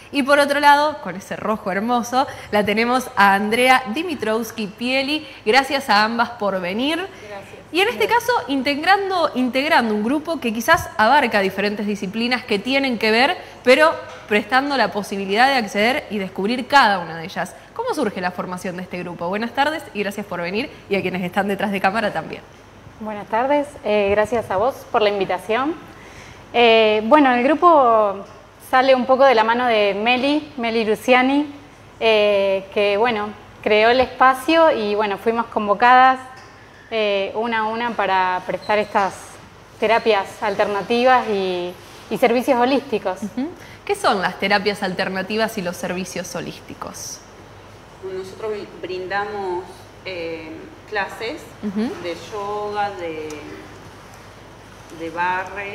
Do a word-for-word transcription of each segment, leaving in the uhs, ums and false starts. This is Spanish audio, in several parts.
Y por otro lado, con ese rojo hermoso, la tenemos a Andrea Dimitrowski-Pieli. Gracias a ambas por venir. Gracias. Y en este caso, integrando, integrando un grupo que quizás abarca diferentes disciplinas que tienen que ver, pero prestando la posibilidad de acceder y descubrir cada una de ellas. ¿Cómo surge la formación de este grupo? Buenas tardes y gracias por venir, y a quienes están detrás de cámara también. Buenas tardes, eh, gracias a vos por la invitación. Eh, bueno, el grupo sale un poco de la mano de Meli, Meli Luciani, eh, que bueno, creó el espacio y bueno, fuimos convocadas eh, una a una para prestar estas terapias alternativas y, y servicios holísticos. Uh-huh. ¿Qué son las terapias alternativas y los servicios holísticos? Nosotros brindamos eh, clases uh-huh. de yoga, de, de barre,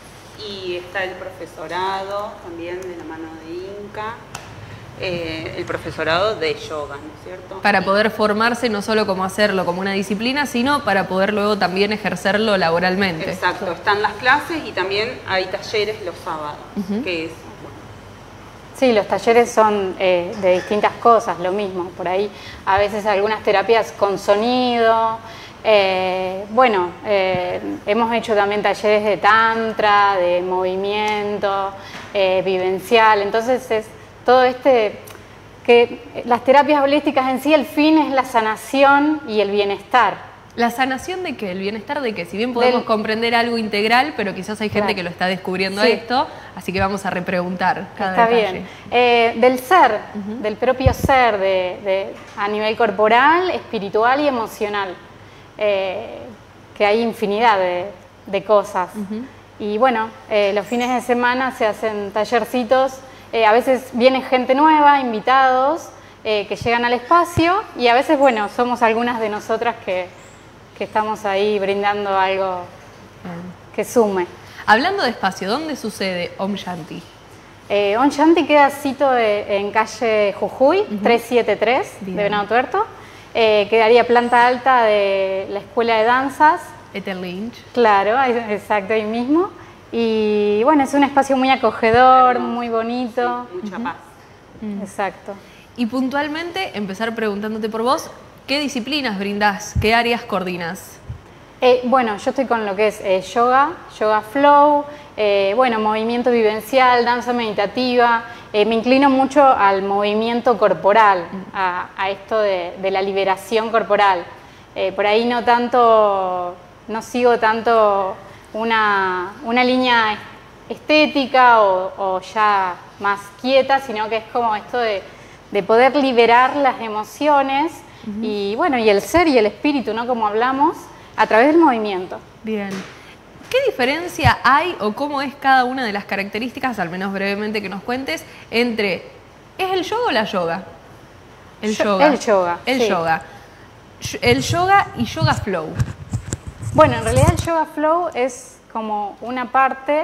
y está el profesorado también de la mano de Inca, eh, el profesorado de yoga, ¿no es cierto? Para poder formarse no solo como hacerlo como una disciplina, sino para poder luego también ejercerlo laboralmente. Exacto, están las clases y también hay talleres los sábados, uh-huh. que es... Sí, los talleres son eh, de distintas cosas, lo mismo, por ahí a veces algunas terapias con sonido, eh, bueno, eh, hemos hecho también talleres de tantra, de movimiento, eh, vivencial, entonces es todo este, que las terapias holísticas en sí el fin es la sanación y el bienestar. ¿La sanación de qué? ¿El bienestar de qué? Si bien podemos Del... comprender algo integral, pero quizás hay gente claro. que lo está descubriendo sí. esto, así que vamos a repreguntar cada Está detalle. bien. Eh, del ser, uh-huh. del propio ser, de, de, a nivel corporal, espiritual y emocional, eh, que hay infinidad de, de cosas. Uh-huh. Y bueno, eh, los fines de semana se hacen tallercitos, eh, a veces viene gente nueva, invitados, eh, que llegan al espacio, y a veces, bueno, somos algunas de nosotras que... que estamos ahí brindando algo que sume. Hablando de espacio, ¿dónde sucede Om Shanti? Eh, Om Shanti queda sito de, en calle Jujuy, uh-huh. trescientos setenta y tres, Bien. de Venado Tuerto. Eh, quedaría planta alta de la Escuela de Danzas. Ethel Lynch. Claro, exacto, ahí mismo. Y bueno, es un espacio muy acogedor, Hermoso. muy bonito. Sí, mucha uh-huh. paz. Uh-huh. Exacto. Y puntualmente, empezar preguntándote por vos, ¿qué disciplinas brindás? ¿Qué áreas coordinas? Eh, bueno, yo estoy con lo que es eh, yoga, yoga flow, eh, bueno, movimiento vivencial, danza meditativa. Eh, me inclino mucho al movimiento corporal, a, a esto de, de la liberación corporal. Eh, por ahí no tanto, no sigo tanto una, una línea estética o, o ya más quieta, sino que es como esto de, de poder liberar las emociones. Uh-huh. Y bueno, y el ser y el espíritu, ¿no? Como hablamos, a través del movimiento. Bien. ¿Qué diferencia hay o cómo es cada una de las características, al menos brevemente que nos cuentes, entre ¿es el yoga o la yoga? El Yo, yoga. El yoga. El sí. yoga. El yoga y yoga flow. Bueno, en realidad el yoga flow es como una parte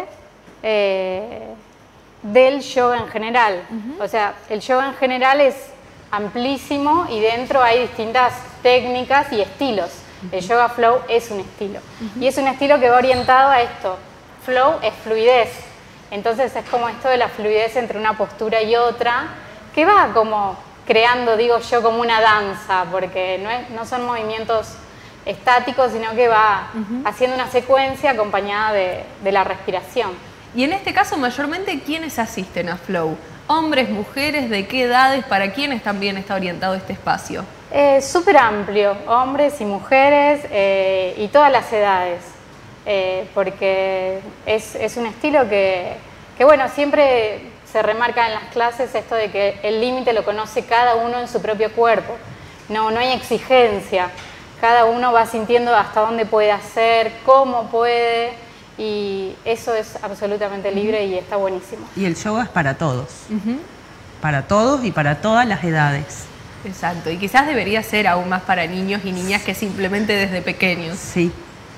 eh, del yoga en general. Uh-huh. O sea, el yoga en general es amplísimo y dentro hay distintas técnicas y estilos. Uh-huh. El yoga flow es un estilo. Uh-huh. Y es un estilo que va orientado a esto. Flow es fluidez. Entonces es como esto de la fluidez entre una postura y otra, que va como creando, digo yo, como una danza, porque no, es, no son movimientos estáticos, sino que va uh-huh. haciendo una secuencia acompañada de, de la respiración. Y en este caso, mayormente, ¿quiénes asisten a flow? ¿Hombres, mujeres, de qué edades? ¿Para quiénes también está orientado este espacio? Eh, súper amplio, hombres y mujeres eh, y todas las edades, eh, porque es, es un estilo que, que, bueno, siempre se remarca en las clases esto de que el límite lo conoce cada uno en su propio cuerpo, no, no hay exigencia, cada uno va sintiendo hasta dónde puede hacer, cómo puede. Y eso es absolutamente libre y está buenísimo. Y el yoga es para todos, uh-huh. para todos y para todas las edades. Exacto, y quizás debería ser aún más para niños y niñas que simplemente desde pequeños. Sí.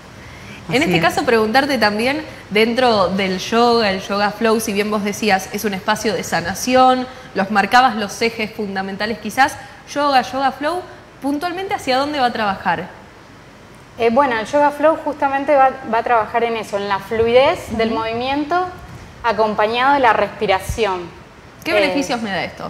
En este caso, preguntarte también, dentro del yoga, el yoga flow, si bien vos decías, es un espacio de sanación, los marcabas los ejes fundamentales quizás, yoga, yoga flow, puntualmente, ¿hacia dónde va a trabajar? Eh, bueno, el yoga flow justamente va, va a trabajar en eso, en la fluidez uh-huh. del movimiento acompañado de la respiración. ¿Qué Eh, beneficios me da esto?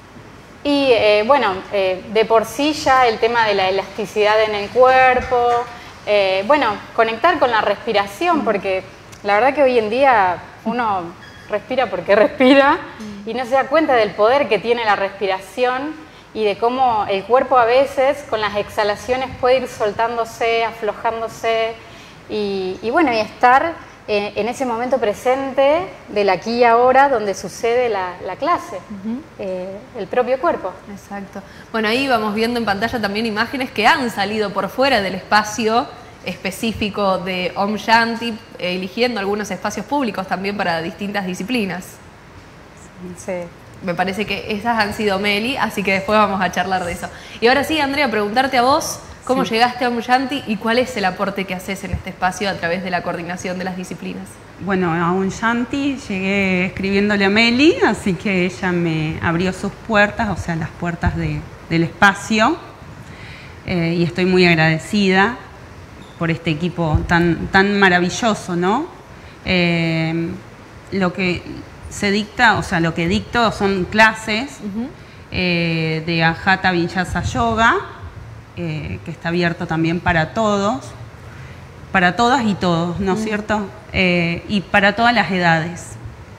Y eh, bueno, eh, de por sí ya el tema de la elasticidad en el cuerpo, eh, bueno, conectar con la respiración, porque la verdad que hoy en día uno respira porque respira y no se da cuenta del poder que tiene la respiración y de cómo el cuerpo a veces con las exhalaciones puede ir soltándose, aflojándose y, y bueno, y estar en, en ese momento presente del aquí y ahora donde sucede la, la clase, uh-huh. eh, el propio cuerpo. Exacto. Bueno, ahí vamos viendo en pantalla también imágenes que han salido por fuera del espacio específico de Om Shanti, eligiendo algunos espacios públicos también para distintas disciplinas. Sí. Me parece que esas han sido Meli, así que después vamos a charlar de eso. Y ahora sí, Andrea, preguntarte a vos, ¿cómo sí. llegaste a Om Shanti y cuál es el aporte que haces en este espacio a través de la coordinación de las disciplinas? Bueno, a Om Shanti llegué escribiéndole a Meli, así que ella me abrió sus puertas, o sea, las puertas de, del espacio, eh, y estoy muy agradecida por este equipo tan, tan maravilloso, ¿no? Eh, lo que se dicta, o sea, lo que dicto son clases uh-huh. eh, de Hatha Vinyasa Yoga, eh, que está abierto también para todos, para todas y todos, ¿no es uh-huh. cierto? Eh, y para todas las edades.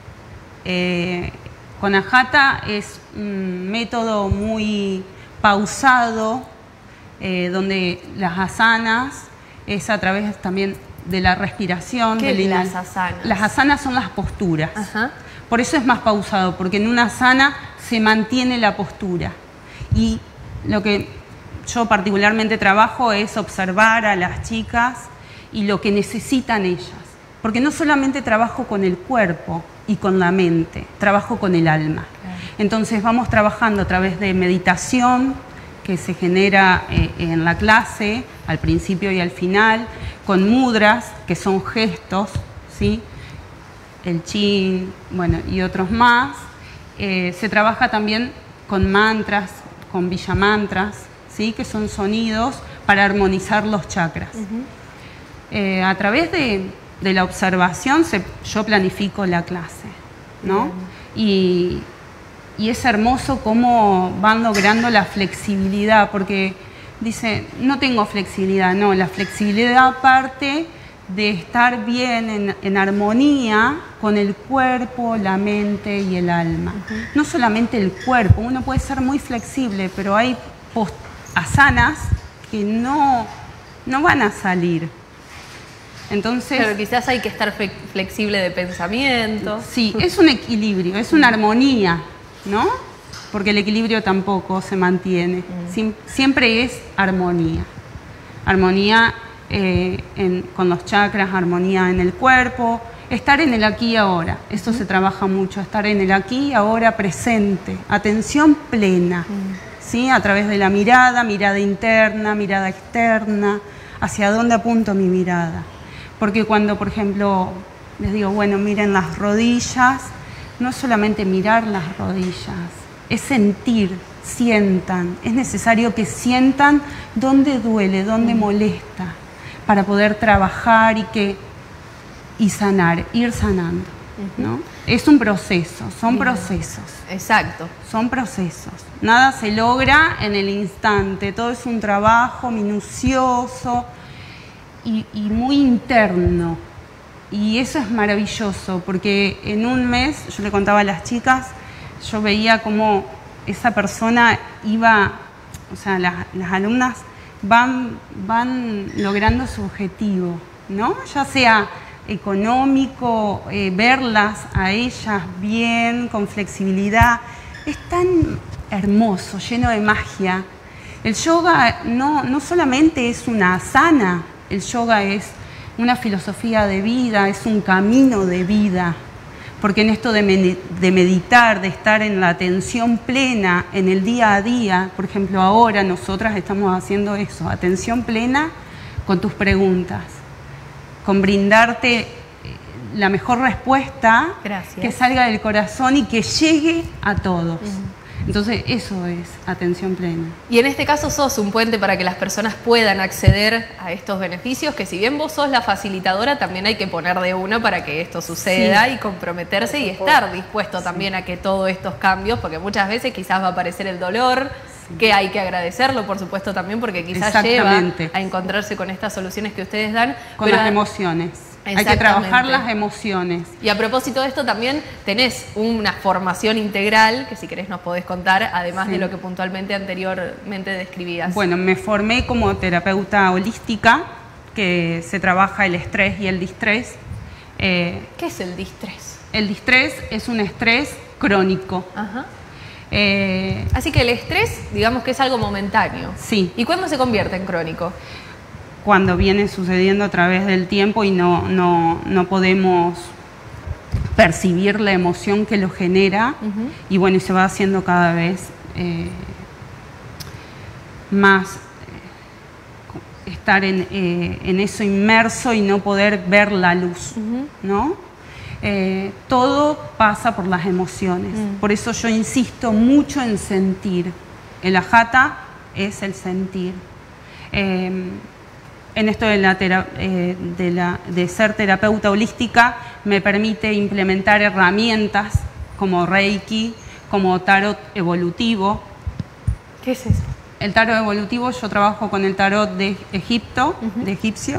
Eh, con Hatha es un método muy pausado, eh, donde las asanas es a través también de la respiración. ¿Qué de las asanas? Las asanas son las posturas. Ajá. Por eso es más pausado, porque en una asana se mantiene la postura. Y lo que yo particularmente trabajo es observar a las chicas y lo que necesitan ellas. Porque no solamente trabajo con el cuerpo y con la mente, trabajo con el alma. Claro. Entonces vamos trabajando a través de meditación, que se genera eh, en la clase, al principio y al final, con mudras, que son gestos, ¿sí? El chin, bueno, y otros más. Eh, se trabaja también con mantras, con villamantras, ¿sí? Que son sonidos para armonizar los chakras. Uh-huh. eh, a través de, de la observación se, yo planifico la clase, ¿no? Uh-huh. Y... Y es hermoso cómo van logrando la flexibilidad, porque dice, no tengo flexibilidad, no, la flexibilidad parte de estar bien en, en armonía con el cuerpo, la mente y el alma. Uh-huh. No solamente el cuerpo, uno puede ser muy flexible, pero hay post asanas que no, no van a salir. Entonces, pero quizás hay que estar flexible de pensamiento. Sí, es un equilibrio, es una armonía, ¿no? Porque el equilibrio tampoco se mantiene. Mm. Sim siempre es armonía. Armonía eh, en, con los chakras, armonía en el cuerpo, estar en el aquí y ahora. Esto mm. se trabaja mucho, estar en el aquí y ahora presente, atención plena, mm. ¿sí? A través de la mirada, mirada interna, mirada externa, hacia dónde apunto mi mirada. Porque cuando, por ejemplo, les digo, bueno, miren las rodillas, no es solamente mirar las rodillas, es sentir, sientan. Es necesario que sientan dónde duele, dónde molesta, para poder trabajar y, que, y sanar, ir sanando, ¿no? Es un proceso, son Bien. procesos. Exacto. Son procesos. Nada se logra en el instante, todo es un trabajo minucioso y, y muy interno. Y eso es maravilloso, porque en un mes, yo le contaba a las chicas, yo veía cómo esa persona iba, o sea, las, las alumnas van, van logrando su objetivo, ¿no? Ya sea económico, eh, verlas a ellas bien, con flexibilidad. Es tan hermoso, lleno de magia. El yoga no, no solamente es una asana, el yoga es una filosofía de vida, es un camino de vida, porque en esto de, med de meditar, de estar en la atención plena en el día a día, por ejemplo ahora nosotras estamos haciendo eso, atención plena con tus preguntas, con brindarte la mejor respuesta Gracias. que salga del corazón y que llegue a todos. Uh-huh. Entonces eso es atención plena. Y en este caso sos un puente para que las personas puedan acceder a estos beneficios, que si bien vos sos la facilitadora, también hay que poner de uno para que esto suceda, sí, y comprometerse y estar dispuesto, sí, también a que todos estos cambios, porque muchas veces quizás va a aparecer el dolor, sí, que hay que agradecerlo, por supuesto, también porque quizás lleva a encontrarse con estas soluciones que ustedes dan. Con pero las emociones. Hay que trabajar las emociones. Y a propósito de esto también tenés una formación integral, que si querés nos podés contar, además, sí, de lo que puntualmente anteriormente describías. Bueno, me formé como terapeuta holística, que se trabaja el estrés y el distrés. Eh, ¿Qué es el distrés? El distrés es un estrés crónico. Ajá. Eh, Así que el estrés, digamos que es algo momentáneo. Sí. ¿Y cuándo se convierte en crónico? Cuando viene sucediendo a través del tiempo y no, no, no podemos percibir la emoción que lo genera, uh-huh, y bueno, y se va haciendo cada vez eh, más eh, estar en, eh, en eso inmerso y no poder ver la luz, uh-huh, ¿no? Eh, todo pasa por las emociones, uh-huh, por eso yo insisto mucho en sentir. El ajata es el sentir. Eh, En esto de, la tera, eh, de, la, de ser terapeuta holística me permite implementar herramientas como Reiki, como tarot evolutivo. ¿Qué es eso? El tarot evolutivo, yo trabajo con el tarot de Egipto, uh-huh, de egipcio,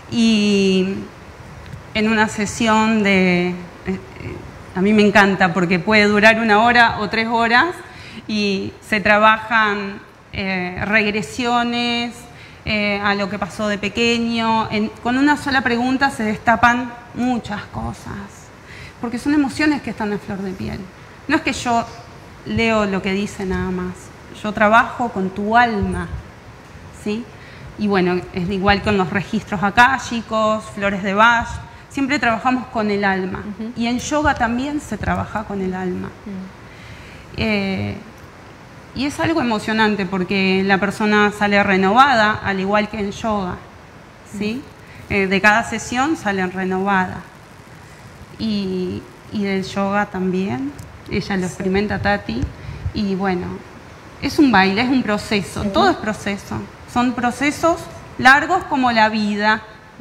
y en una sesión de... Eh, a mí me encanta porque puede durar una hora o tres horas y se trabajan eh, regresiones, Eh, a lo que pasó de pequeño. En, con una sola pregunta se destapan muchas cosas, porque son emociones que están a flor de piel. No es que yo leo lo que dice nada más, yo trabajo con tu alma, ¿sí? Y bueno, es igual con los registros akáshicos, flores de Bach, siempre trabajamos con el alma. Uh-huh. Y en yoga también se trabaja con el alma. Uh-huh. eh, Y es algo emocionante porque la persona sale renovada, al igual que en yoga, ¿sí? Eh, de cada sesión salen renovada. Y, y del yoga también, ella lo experimenta, Tati, y bueno, es un baile, es un proceso, sí, todo es proceso. Son procesos largos como la vida.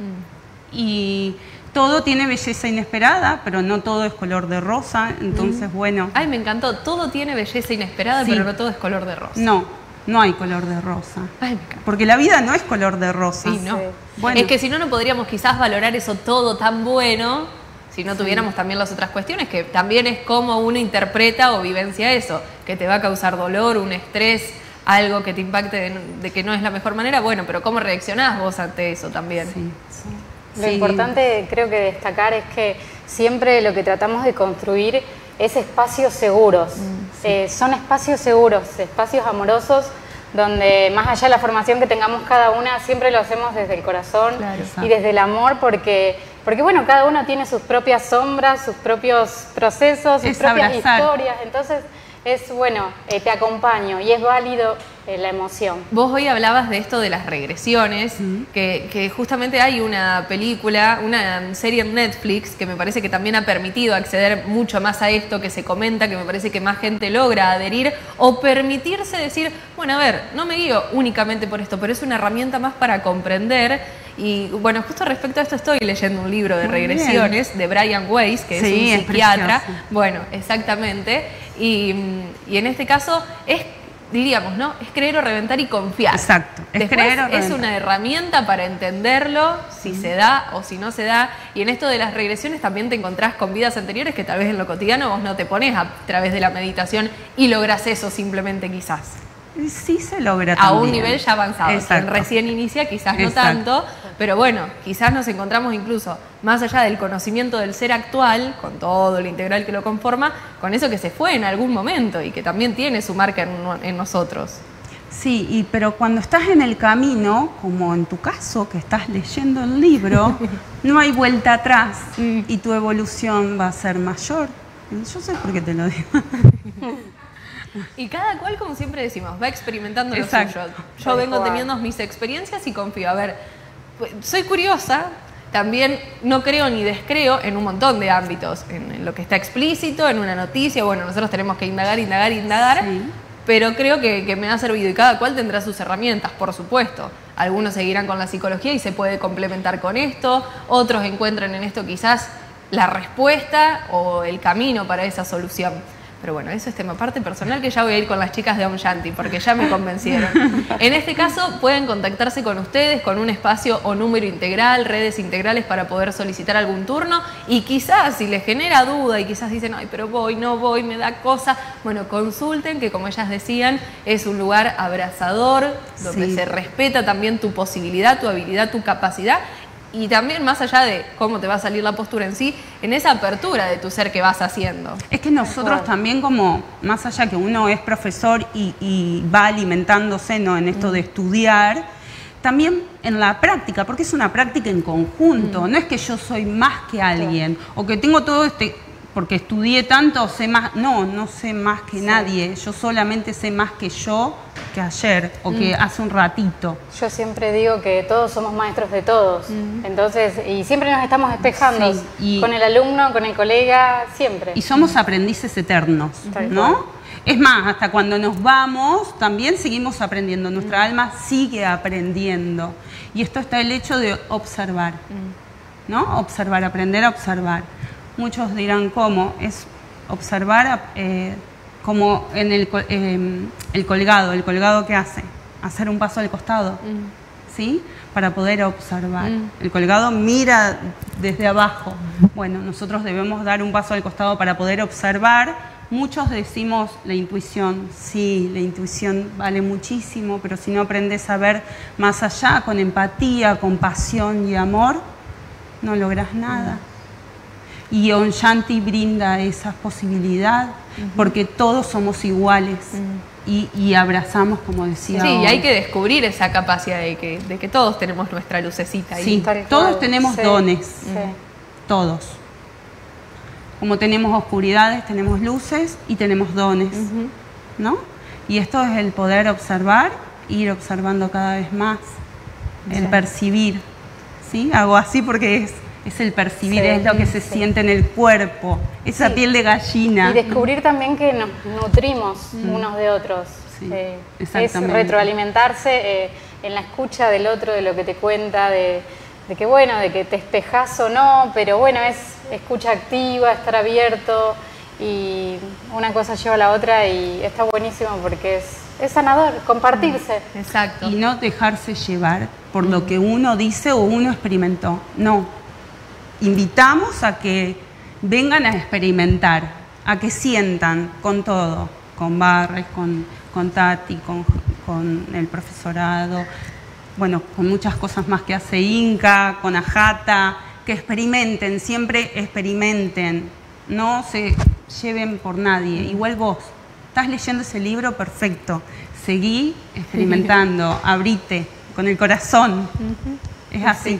Mm. Y todo tiene belleza inesperada, pero no todo es color de rosa, entonces, mm. bueno... Ay, me encantó. Todo tiene belleza inesperada, sí, pero no todo es color de rosa. No, no hay color de rosa. Ay, me encanta. Porque la vida no es color de rosa. Sí, no. Sí. Bueno. Es que si no, no podríamos quizás valorar eso todo tan bueno si no tuviéramos, sí, también las otras cuestiones, que también es cómo uno interpreta o vivencia eso, que te va a causar dolor, un estrés, algo que te impacte de, de que no es la mejor manera. Bueno, pero ¿cómo reaccionás vos ante eso también? Sí, sí. Lo sí. importante, creo que destacar, es que siempre lo que tratamos de construir es espacios seguros. Mm, sí. eh, son espacios seguros, espacios amorosos, donde más allá de la formación que tengamos cada una, siempre lo hacemos desde el corazón, claro, y desde el amor, porque, porque bueno, cada uno tiene sus propias sombras, sus propios procesos, sus es propias abrazar. historias. Entonces, es bueno, eh, te acompaño y es válido eh, la emoción. Vos hoy hablabas de esto de las regresiones, uh-huh, que, que justamente hay una película, una serie en Netflix que me parece que también ha permitido acceder mucho más a esto que se comenta, que me parece que más gente logra adherir o permitirse decir, bueno, a ver, no me guío únicamente por esto, pero es una herramienta más para comprender. Y bueno, justo respecto a esto estoy leyendo un libro de Muy regresiones bien. de Brian Weiss, que sí, es un psiquiatra. Es bueno, exactamente. Y, y en este caso es, diríamos, ¿no? Es creer o reventar y confiar. Exacto. Es Después creer o reventar. Es una herramienta para entenderlo, si mm. se da o si no se da. Y en esto de las regresiones también te encontrás con vidas anteriores que tal vez en lo cotidiano vos no te pones a través de la meditación y lográs eso simplemente quizás. Sí se logra a también. un nivel ya avanzado. Quien recién inicia quizás no Exacto. tanto, pero bueno, quizás nos encontramos incluso más allá del conocimiento del ser actual, con todo lo integral que lo conforma, con eso que se fue en algún momento y que también tiene su marca en, en nosotros. Sí, y, pero cuando estás en el camino, como en tu caso, que estás leyendo el libro, no hay vuelta atrás y tu evolución va a ser mayor. Yo sé por qué te lo digo. Y cada cual, como siempre decimos, va experimentando Exacto. lo suyo. Yo vengo teniendo mis experiencias y confío. A ver, soy curiosa, también no creo ni descreo en un montón de ámbitos, en, en lo que está explícito, en una noticia, bueno, nosotros tenemos que indagar, indagar, indagar, sí. Pero creo que, que me ha servido y cada cual tendrá sus herramientas, por supuesto. Algunos seguirán con la psicología y se puede complementar con esto, otros encuentran en esto quizás la respuesta o el camino para esa solución. Pero bueno, eso es tema aparte personal que ya voy a ir con las chicas de Om Shanti porque ya me convencieron. En este caso pueden contactarse con ustedes con un espacio o número integral, redes integrales para poder solicitar algún turno y quizás si les genera duda y quizás dicen, ay, pero voy, no voy, me da cosa, bueno, consulten que como ellas decían es un lugar abrazador donde sí. Se respeta también tu posibilidad, tu habilidad, tu capacidad. Y también más allá de cómo te va a salir la postura en sí, en esa apertura de tu ser que vas haciendo. Es que nosotros también como, más allá que uno es profesor y, y va alimentándose, ¿no?, en esto mm. de estudiar, también en la práctica, porque es una práctica en conjunto, mm. no es que yo soy más que alguien, sí. o que tengo todo este, porque estudié tanto, sé más, no, no sé más que sí. nadie, yo solamente sé más que yo, que ayer o que mm. hace un ratito. Yo siempre digo que todos somos maestros de todos, mm. entonces, y siempre nos estamos espejando sí, y, con el alumno, con el colega, siempre. Y somos aprendices eternos, Tal ¿no? Cual. Es más, hasta cuando nos vamos, también seguimos aprendiendo, nuestra mm. alma sigue aprendiendo. Y esto está el hecho de observar, mm. ¿no? Observar, aprender a observar. Muchos dirán, ¿cómo? Es observar... Eh, como en el, eh, el colgado, el colgado que hace, hacer un paso al costado, mm. ¿sí? Para poder observar. Mm. El colgado mira desde abajo. Bueno, nosotros debemos dar un paso al costado para poder observar. Muchos decimos la intuición, sí, la intuición vale muchísimo, pero si no aprendes a ver más allá, con empatía, con pasión y amor, no logras nada. Mm. Y Om Shanti brinda esa posibilidad, uh-huh. porque todos somos iguales uh-huh. y, y abrazamos, como decía. Sí, y hay que descubrir esa capacidad de que, de que todos tenemos nuestra lucecita. Sí, ahí. Todos tenemos sí. dones, sí. todos. Como tenemos oscuridades, tenemos luces y tenemos dones, uh-huh. ¿no? Y esto es el poder observar, ir observando cada vez más, el sí. percibir, ¿sí? Hago así porque es... Es el percibir, sí, es lo que se sí. siente en el cuerpo, esa sí. piel de gallina. Y descubrir también que nos nutrimos mm. unos de otros. Sí, eh, es retroalimentarse eh, en la escucha del otro, de lo que te cuenta, de, de que bueno, de que te espejas o no, pero bueno, es escucha activa, estar abierto y una cosa lleva a la otra y está buenísimo porque es, es sanador, compartirse. Mm. Exacto. Y no dejarse llevar por mm. lo que uno dice o uno experimentó, no. Invitamos a que vengan a experimentar, a que sientan con todo, con Barres, con, con Tati, con, con el profesorado, bueno, con muchas cosas más que hace Inca, con Ajata, que experimenten, siempre experimenten, no se lleven por nadie. Igual vos, estás leyendo ese libro, perfecto, seguí experimentando, abrite con el corazón, es así.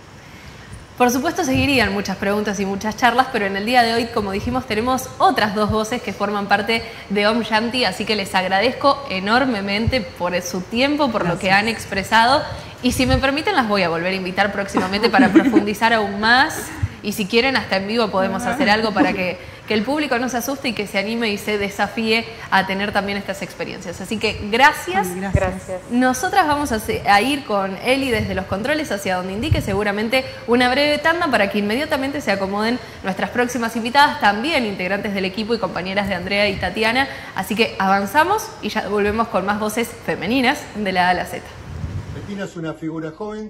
Por supuesto seguirían muchas preguntas y muchas charlas, pero en el día de hoy, como dijimos, tenemos otras dos voces que forman parte de Om Shanti, así que les agradezco enormemente por su tiempo, por Gracias. Lo que han expresado. Y si me permiten, las voy a volver a invitar próximamente para profundizar aún más. Y si quieren, hasta en vivo podemos hacer algo para que, que el público no se asuste y que se anime y se desafíe a tener también estas experiencias. Así que gracias. Gracias. Nosotras vamos a, a ir con Eli desde los controles hacia donde indique seguramente una breve tanda para que inmediatamente se acomoden nuestras próximas invitadas, también integrantes del equipo y compañeras de Andrea y Tatiana. Así que avanzamos y ya volvemos con más voces femeninas de la A a la Z. Bettina es una figura joven,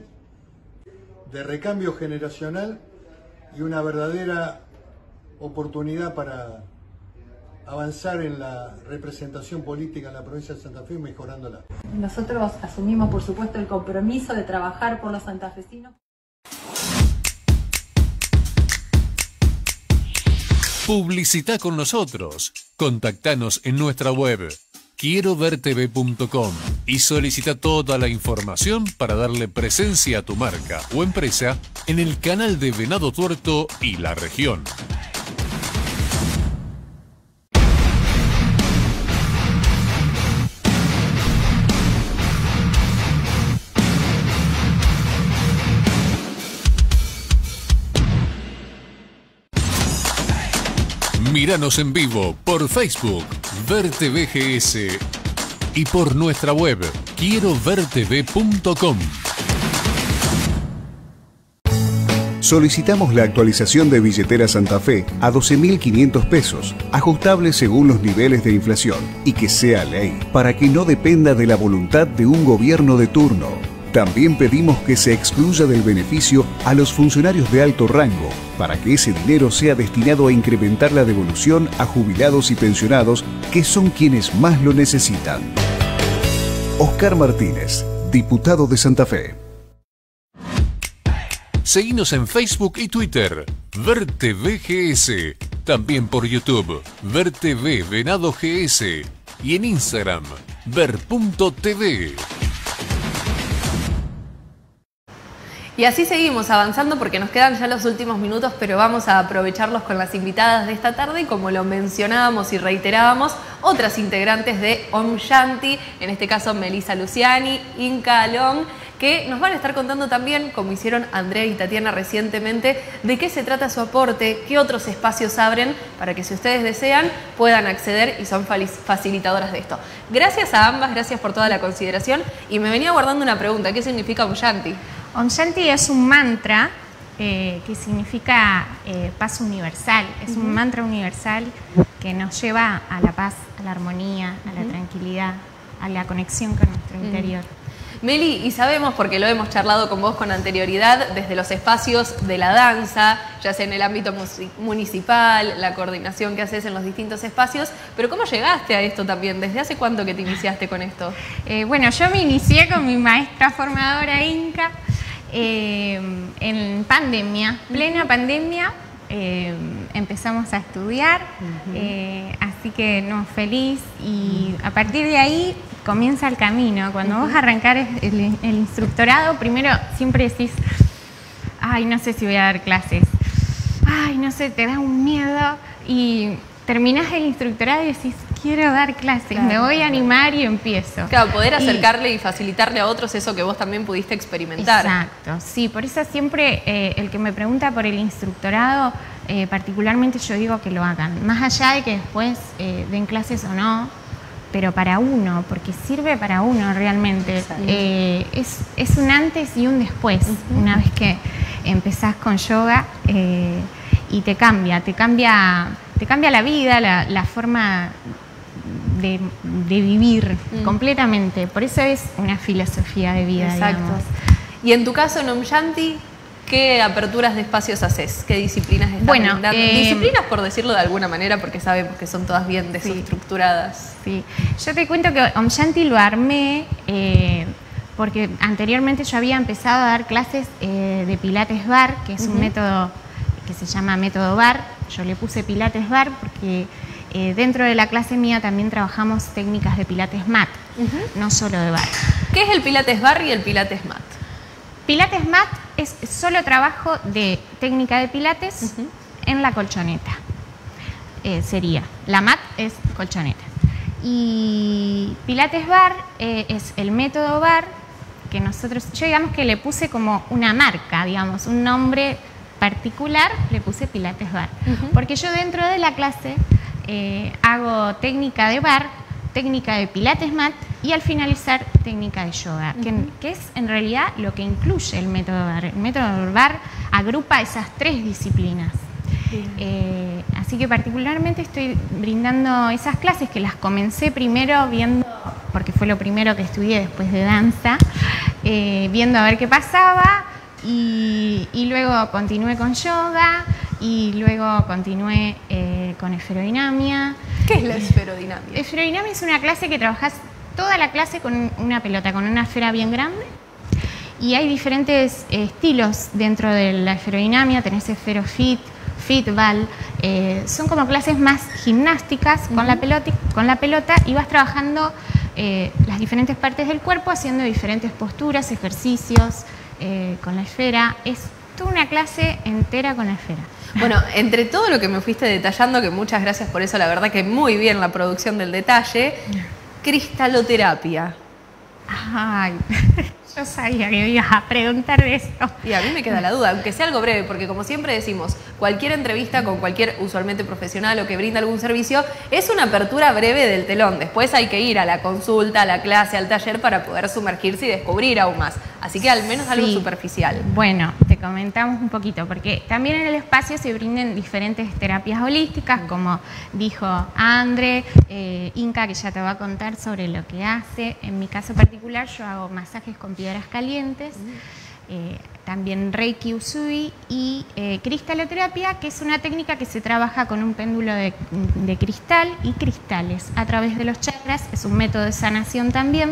de recambio generacional y una verdadera oportunidad para avanzar en la representación política en la provincia de Santa Fe y mejorándola. Nosotros asumimos, por supuesto, el compromiso de trabajar por los santafesinos. Publicita con nosotros. Contactanos en nuestra web quiero ver t v punto com y solicita toda la información para darle presencia a tu marca o empresa en el canal de Venado Tuerto y la región. Míranos en vivo por Facebook, Ver T V G S, y por nuestra web, quiero ver t v punto com. Solicitamos la actualización de billetera Santa Fe a doce mil quinientos pesos, ajustable según los niveles de inflación, y que sea ley, para que no dependa de la voluntad de un gobierno de turno. También pedimos que se excluya del beneficio a los funcionarios de alto rango, para que ese dinero sea destinado a incrementar la devolución a jubilados y pensionados, que son quienes más lo necesitan. Oscar Martínez, diputado de Santa Fe. Seguinos en Facebook y Twitter, Ver T V G S. También por YouTube, Ver T V Venado G S. Y en Instagram, ver punto t v. Y así seguimos avanzando porque nos quedan ya los últimos minutos, pero vamos a aprovecharlos con las invitadas de esta tarde y, como lo mencionábamos y reiterábamos, otras integrantes de Om Shanti, en este caso Melissa Luciani, Inca Alón, que nos van a estar contando también, como hicieron Andrea y Tatiana recientemente, de qué se trata su aporte, qué otros espacios abren para que, si ustedes desean, puedan acceder y son facilitadoras de esto. Gracias a ambas, gracias por toda la consideración, y me venía guardando una pregunta: ¿qué significa Om Shanti? Om Shanti es un mantra eh, que significa eh, paz universal. Es uh-huh. un mantra universal que nos lleva a la paz, a la armonía, a la uh-huh. tranquilidad, a la conexión con nuestro uh-huh. interior. Meli, y sabemos, porque lo hemos charlado con vos con anterioridad, desde los espacios de la danza, ya sea en el ámbito municipal, la coordinación que haces en los distintos espacios, pero ¿cómo llegaste a esto también? ¿Desde hace cuánto que te iniciaste con esto? Eh, bueno, yo me inicié con mi maestra formadora Inca eh, en pandemia, plena pandemia. Eh, empezamos a estudiar, uh-huh. eh, así que no, feliz, y a partir de ahí comienza el camino. Cuando uh-huh. vos arrancás el, el instructorado, primero siempre decís, ay, no sé si voy a dar clases, ay, no sé, te da un miedo, y terminás el instructorado y decís, quiero dar clases, claro, me voy a animar y empiezo. Claro, poder acercarle y, y facilitarle a otros eso que vos también pudiste experimentar. Exacto, sí, por eso siempre eh, el que me pregunta por el instructorado, eh, particularmente yo digo que lo hagan, más allá de que después eh, den clases o no, pero para uno, porque sirve para uno realmente. Eh, es, es un antes y un después, uh-huh. una vez que empezás con yoga eh, y te cambia, te cambia... Te cambia la vida, la, la forma de, de vivir mm. completamente. Por eso es una filosofía de vida. Exacto. Digamos. Y en tu caso, en Om Shanti, ¿qué aperturas de espacios haces? ¿Qué disciplinas estás bueno, brindando? Eh, disciplinas, por decirlo de alguna manera, porque sabemos que son todas bien desestructuradas. Sí, sí. Yo te cuento que Om Shanti lo armé eh, porque anteriormente yo había empezado a dar clases eh, de Pilates Bar, que es uh-huh. un método que se llama método Bar. Yo le puse Pilates Bar porque eh, dentro de la clase mía también trabajamos técnicas de Pilates Mat, uh-huh. no solo de bar. ¿Qué es el Pilates Bar y el Pilates Mat? Pilates Mat es solo trabajo de técnica de Pilates uh-huh. en la colchoneta. Eh, sería, la mat es colchoneta. Y Pilates Bar eh, es el método Bar que nosotros, yo digamos que le puse como una marca, digamos, un nombre particular, le puse Pilates Bar, uh-huh. porque yo dentro de la clase eh, hago técnica de bar, técnica de Pilates Mat y al finalizar técnica de yoga, uh-huh. que, que es en realidad lo que incluye el método Bar. El método Bar agrupa esas tres disciplinas. Uh-huh. eh, así que particularmente estoy brindando esas clases que las comencé primero viendo, porque fue lo primero que estudié después de danza, eh, viendo a ver qué pasaba. Y, y luego continué con yoga y luego continué eh, con esferodinamia. ¿Qué es la esferodinamia? Esferodinamia es una clase que trabajás toda la clase con una pelota, con una esfera bien grande. Y hay diferentes eh, estilos dentro de la esferodinamia. Tenés esferofit, fitball. Eh, son como clases más gimnásticas uh-huh. con, la pelota, con la pelota y vas trabajando eh, las diferentes partes del cuerpo haciendo diferentes posturas, ejercicios. Eh, con la esfera, es toda una clase entera con la esfera. Bueno, entre todo lo que me fuiste detallando, que muchas gracias por eso, la verdad que muy bien la producción del detalle, cristaloterapia. Ay, Yo sabía que me ibas a preguntar de esto. Y a mí me queda la duda, aunque sea algo breve, porque como siempre decimos, cualquier entrevista con cualquier usualmente profesional o que brinda algún servicio es una apertura breve del telón. Después hay que ir a la consulta, a la clase, al taller para poder sumergirse y descubrir aún más. Así que al menos algo Sí. superficial. Bueno, te comentamos un poquito, porque también en el espacio se brinden diferentes terapias holísticas, como dijo Andre, eh, Inca, que ya te va a contar sobre lo que hace. En mi caso particular, yo hago masajes con piedras calientes, eh, también Reiki Usui y eh, cristaloterapia, que es una técnica que se trabaja con un péndulo de, de cristal y cristales a través de los chakras. Es un método de sanación también.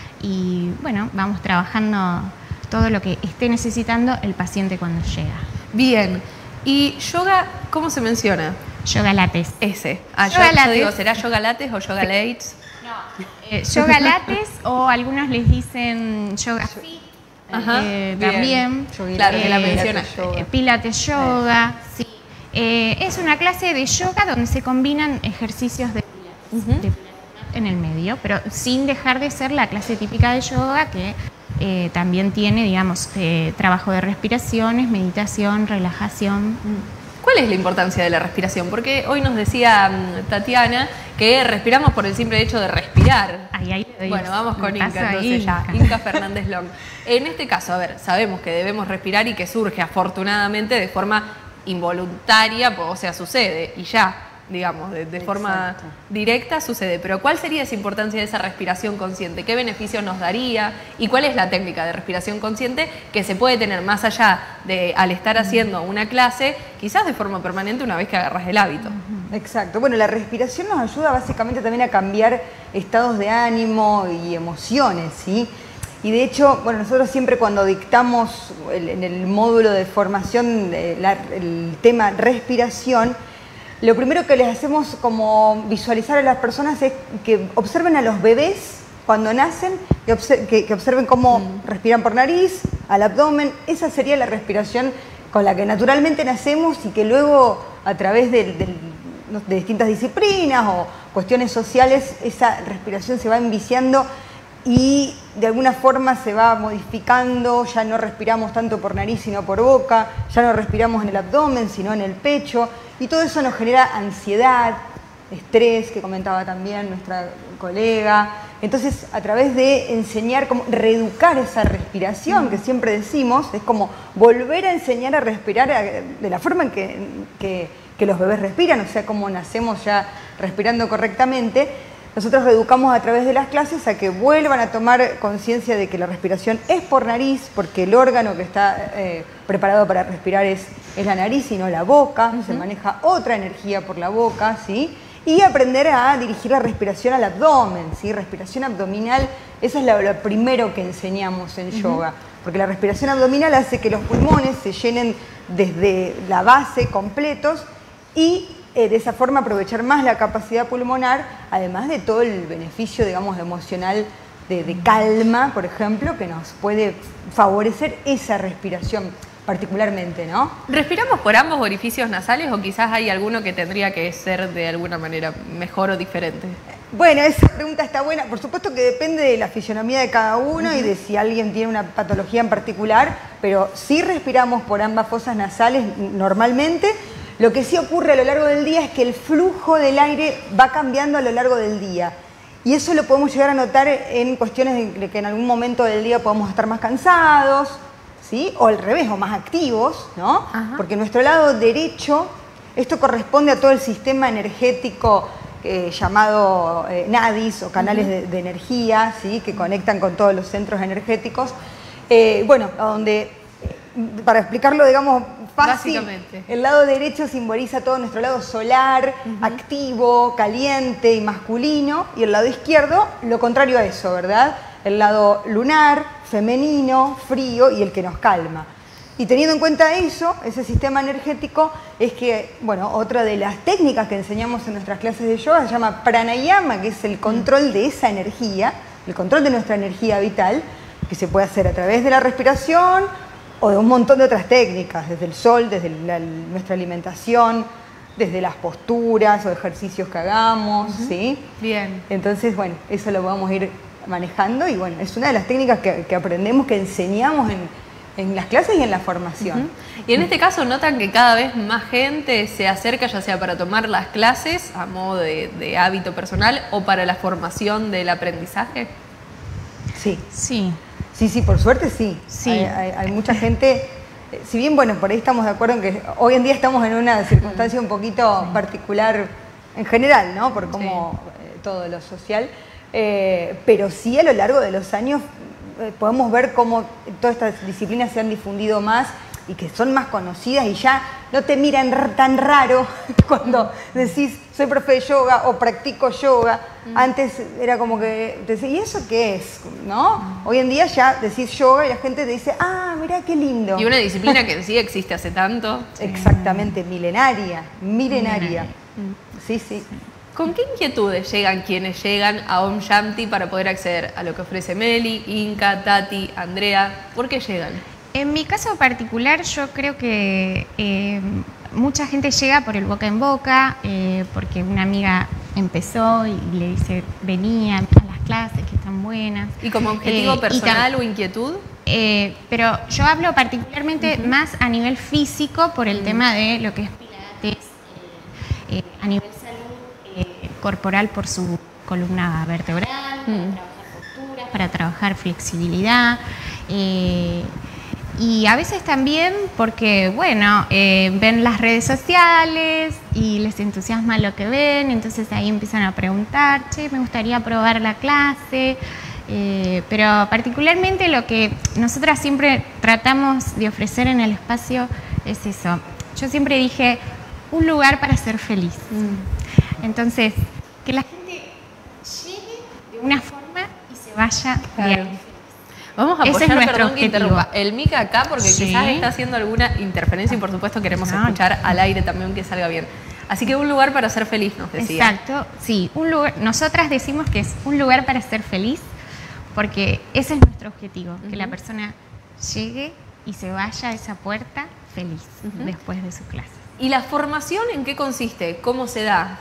Y bueno, vamos trabajando todo lo que esté necesitando el paciente cuando llega. Bien. ¿Y yoga cómo se menciona? Yoga lates. Ese. Ah, Yoga yo, yo lates. digo, ¿será yoga lates o yoga lates? Eh, yoga lates o algunos les dicen yoga fit. Ajá, eh, bien. también. Claro, que la Eh, menciona. eh, Pilates yoga, sí. Eh, es una clase de yoga donde se combinan ejercicios de pilates, de pilates en el medio, pero sin dejar de ser la clase típica de yoga que eh, también tiene, digamos, eh, trabajo de respiraciones, meditación, relajación. ¿Cuál es la importancia de la respiración? Porque hoy nos decía mm, Tatiana que respiramos por el simple hecho de respirar. Ahí, ahí le doy Bueno, vamos con el Inca, paso a entonces ya. Inca. Inca Fernández Long. En este caso, a ver, sabemos que debemos respirar y que surge afortunadamente de forma involuntaria, o sea, sucede y ya, digamos, de, de forma directa sucede. Pero ¿cuál sería esa importancia de esa respiración consciente? ¿Qué beneficio nos daría? ¿Y cuál es la técnica de respiración consciente que se puede tener más allá de al estar haciendo una clase, quizás de forma permanente una vez que agarras el hábito? Exacto. Bueno, la respiración nos ayuda básicamente también a cambiar estados de ánimo y emociones, ¿sí? Y de hecho, bueno, nosotros siempre cuando dictamos el, en el módulo de formación de la, el tema respiración, lo primero que les hacemos como visualizar a las personas es que observen a los bebés cuando nacen, que, obser que, que observen cómo mm. respiran por nariz, al abdomen. Esa sería la respiración con la que naturalmente nacemos y que luego a través de, de, de distintas disciplinas o cuestiones sociales, esa respiración se va enviciando y de alguna forma se va modificando. Ya no respiramos tanto por nariz sino por boca, ya no respiramos en el abdomen sino en el pecho, y todo eso nos genera ansiedad, estrés, que comentaba también nuestra colega. Entonces, a través de enseñar cómo reeducar esa respiración, que siempre decimos, es como volver a enseñar a respirar de la forma en que, que, que los bebés respiran, o sea, como nacemos ya respirando correctamente. Nosotros reeducamos a través de las clases a que vuelvan a tomar conciencia de que la respiración es por nariz, porque el órgano que está eh, preparado para respirar es, es la nariz y no la boca. Uh-huh. Se maneja otra energía por la boca, ¿sí? Y aprender a dirigir la respiración al abdomen, ¿sí? Respiración abdominal, eso es lo, lo primero que enseñamos en uh-huh. yoga, porque la respiración abdominal hace que los pulmones se llenen desde la base completos y Eh, de esa forma aprovechar más la capacidad pulmonar, además de todo el beneficio, digamos, emocional de, de calma, por ejemplo, que nos puede favorecer esa respiración particularmente, ¿no? ¿Respiramos por ambos orificios nasales o quizás hay alguno que tendría que ser de alguna manera mejor o diferente? Bueno, esa pregunta está buena. Por supuesto que depende de la fisionomía de cada uno uh-huh. y de si alguien tiene una patología en particular, pero sí respiramos por ambas fosas nasales normalmente. Lo que sí ocurre a lo largo del día es que el flujo del aire va cambiando a lo largo del día. Y eso lo podemos llegar a notar en cuestiones de que en algún momento del día podemos estar más cansados, ¿sí? O al revés, o más activos, ¿no? Ajá. Porque nuestro lado derecho, esto corresponde a todo el sistema energético eh, llamado eh, nadis o canales uh-huh. de, de energía, ¿sí? Que conectan con todos los centros energéticos. Eh, bueno, donde, para explicarlo, digamos, fácil, el lado derecho simboliza todo nuestro lado solar, uh-huh. activo, caliente y masculino, y el lado izquierdo, lo contrario a eso, ¿verdad? El lado lunar, femenino, frío y el que nos calma. Y teniendo en cuenta eso, ese sistema energético, es que, bueno, otra de las técnicas que enseñamos en nuestras clases de yoga se llama pranayama, que es el control de esa energía, el control de nuestra energía vital, que se puede hacer a través de la respiración o de un montón de otras técnicas, desde el sol, desde la, nuestra alimentación, desde las posturas o ejercicios que hagamos, uh-huh. ¿sí? Bien. Entonces, bueno, eso lo vamos a ir manejando y bueno, es una de las técnicas que, que aprendemos, que enseñamos en, en las clases y en la formación. Uh-huh. Y en este caso, ¿notan que cada vez más gente se acerca, ya sea para tomar las clases a modo de, de hábito personal o para la formación del aprendizaje? Sí. Sí. Sí, sí, por suerte sí. Sí. Hay, hay, hay mucha gente, si bien, bueno, por ahí estamos de acuerdo en que hoy en día estamos en una circunstancia un poquito sí. particular en general, ¿no? Por cómo sí. eh, todo lo social, eh, pero sí a lo largo de los años eh, podemos ver cómo todas estas disciplinas se han difundido más y que son más conocidas y ya no te miran tan raro cuando decís soy profe de yoga o practico yoga. Mm. Antes era como que te decís, ¿y eso qué es? ¿No? Mm. Hoy en día ya decís yoga y la gente te dice, ah, mirá qué lindo. Y una disciplina que en sí existe hace tanto. Exactamente, milenaria, milenaria. Mm. Sí, sí. ¿Con qué inquietudes llegan quienes llegan a Om Shanti para poder acceder a lo que ofrece Meli, Inka, Tati, Andrea? ¿Por qué llegan? En mi caso particular, yo creo que eh, mucha gente llega por el boca en boca, eh, porque una amiga empezó y le dice, venía a las clases que están buenas. ¿Y como objetivo eh, personal o inquietud? Eh, pero yo hablo particularmente uh-huh. más a nivel físico por el uh-huh. tema de lo que es pilates, eh, eh, a nivel salud eh, corporal por su columna vertebral, uh-huh. para trabajar posturas, para trabajar flexibilidad. Eh, Y a veces también porque, bueno, eh, ven las redes sociales y les entusiasma lo que ven, entonces ahí empiezan a preguntar, che, me gustaría probar la clase, eh, pero particularmente lo que nosotras siempre tratamos de ofrecer en el espacio es eso. Yo siempre dije, un lugar para ser feliz. Mm. Entonces, que la gente llegue de una forma y se vaya claro. de ahí. Vamos a Ese apoyar, es nuestro perdón que objetivo. interrumpa, el Mica acá porque Sí. quizás está haciendo alguna interferencia y por supuesto queremos No. escuchar al aire también que salga bien. Así que un lugar para ser feliz, nos decía. Exacto, sí, un lugar, nosotras decimos que es un lugar para ser feliz porque ese es nuestro objetivo, uh-huh. que la persona llegue y se vaya a esa puerta feliz uh-huh. después de su clase. ¿Y la formación en qué consiste? ¿Cómo se da?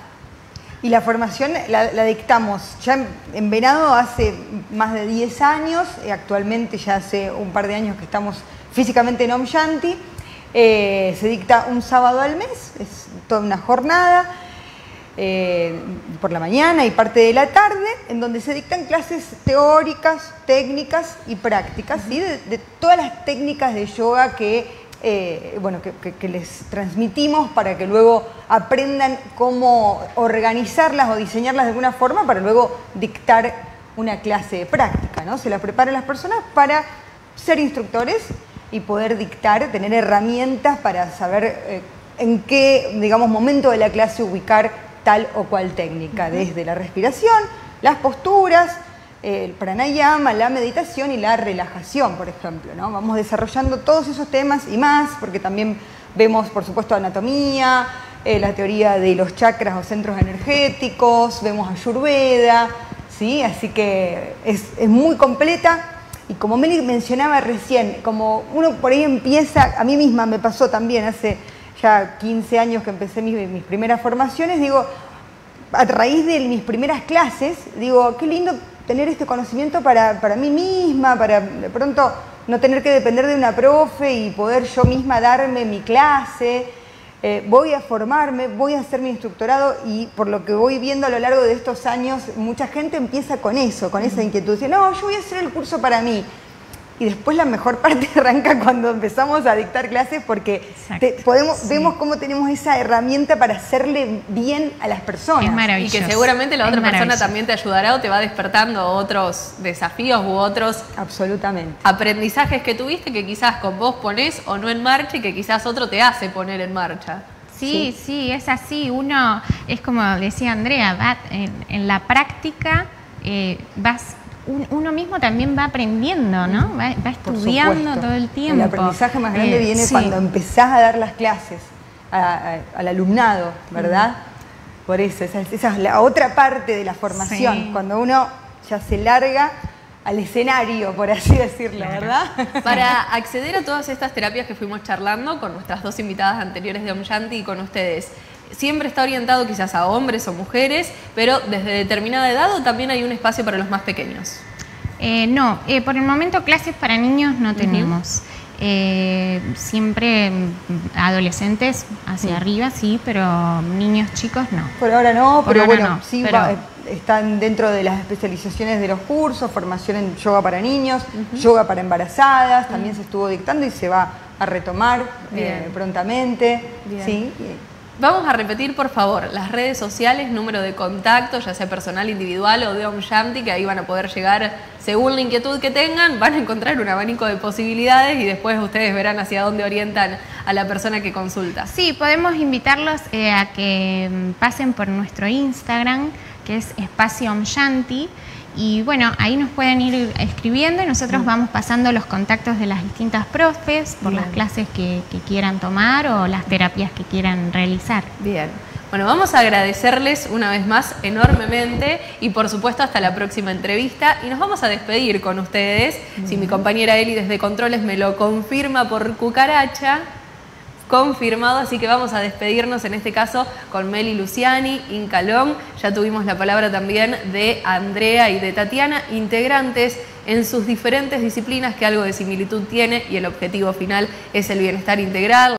Y la formación la, la dictamos ya en, en Venado hace más de diez años, eh, actualmente ya hace un par de años que estamos físicamente en Om Shanti. Eh, se dicta un sábado al mes, es toda una jornada eh, por la mañana y parte de la tarde, en donde se dictan clases teóricas, técnicas y prácticas, ¿sí? de, de todas las técnicas de yoga que Eh, bueno, que, que, que les transmitimos para que luego aprendan cómo organizarlas o diseñarlas de alguna forma para luego dictar una clase de práctica, ¿no? Se las preparan las personas para ser instructores y poder dictar, tener herramientas para saber eh, en qué, digamos, momento de la clase ubicar tal o cual técnica, desde la respiración, las posturas, el pranayama, la meditación y la relajación, por ejemplo, ¿no? Vamos desarrollando todos esos temas y más, porque también vemos, por supuesto, anatomía, eh, la teoría de los chakras o centros energéticos, vemos Ayurveda, ¿sí? Así que es, es muy completa. Y como Meli mencionaba recién, como uno por ahí empieza, a mí misma me pasó también hace ya quince años que empecé mis, mis primeras formaciones, digo, a raíz de mis primeras clases, digo, qué lindo tener este conocimiento para, para mí misma, para de pronto no tener que depender de una profe y poder yo misma darme mi clase. Eh, voy a formarme, voy a hacer mi instructorado y por lo que voy viendo a lo largo de estos años, mucha gente empieza con eso, con esa inquietud. Dice, no, yo voy a hacer el curso para mí. Y después la mejor parte arranca cuando empezamos a dictar clases porque te, podemos, sí. vemos cómo tenemos esa herramienta para hacerle bien a las personas. Es maravilloso. Y que seguramente la es otra persona también te ayudará o te va despertando otros desafíos u otros Absolutamente. aprendizajes que tuviste que quizás con vos ponés o no en marcha y que quizás otro te hace poner en marcha. Sí, sí, sí, es así. Uno, es como decía Andrea, va en, en la práctica eh, vas... uno mismo también va aprendiendo, ¿no? Va, va estudiando todo el tiempo. El aprendizaje más grande eh, viene sí. cuando empezás a dar las clases a, a, al alumnado, ¿verdad? Mm. Por eso, esa, esa es la otra parte de la formación, sí. cuando uno ya se larga al escenario, por así decirlo, claro. ¿verdad? Para acceder a todas estas terapias que fuimos charlando con nuestras dos invitadas anteriores de Om Shanti y con ustedes, siempre está orientado quizás a hombres o mujeres, pero desde determinada edad o también hay un espacio para los más pequeños. Eh, no, eh, por el momento clases para niños no tenemos. Uh-huh. Eh, siempre adolescentes hacia uh-huh. arriba, sí, pero niños chicos no. Por ahora no, por pero ahora bueno, no, sí pero... va, están dentro de las especializaciones de los cursos, formación en yoga para niños, uh-huh. yoga para embarazadas, uh-huh. también se estuvo dictando y se va a retomar eh, prontamente. Bien. Sí. Vamos a repetir, por favor, las redes sociales, número de contacto, ya sea personal, individual o de Om Shanti, que ahí van a poder llegar, según la inquietud que tengan, van a encontrar un abanico de posibilidades y después ustedes verán hacia dónde orientan a la persona que consulta. Sí, podemos invitarlos eh, a que pasen por nuestro Instagram, que es Espacio Om Shanti, y bueno, ahí nos pueden ir escribiendo y nosotros vamos pasando los contactos de las distintas profes por Bien. las clases que, que quieran tomar o las terapias que quieran realizar. Bien. Bueno, vamos a agradecerles una vez más enormemente y por supuesto hasta la próxima entrevista y nos vamos a despedir con ustedes. Bien. Si mi compañera Eli desde Controles me lo confirma por cucaracha. Confirmado, así que vamos a despedirnos en este caso con Meli Luciani, Incalón. Ya tuvimos la palabra también de Andrea y de Tatiana, integrantes en sus diferentes disciplinas que algo de similitud tiene y el objetivo final es el bienestar integral.